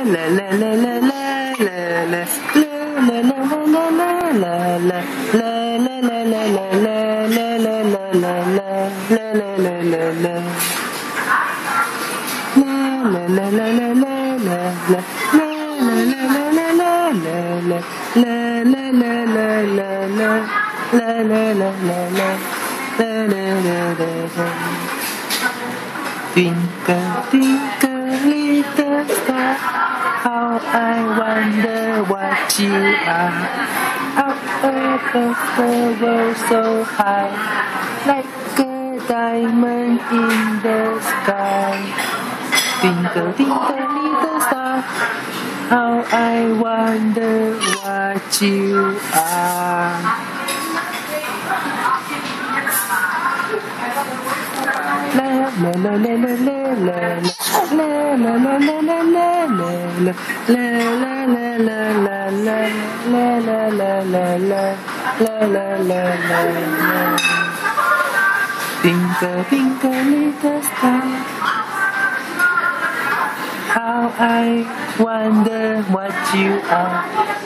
la la la la la la la la la la la la Twinkle, twinkle, little star, how I wonder what you are. Up above the world so high, like a diamond in the sky. Twinkle, twinkle, little star, how I wonder what you are. La la la la la la la la la la la la la la la la. Twinkle, twinkle, little star, how I wonder what you are.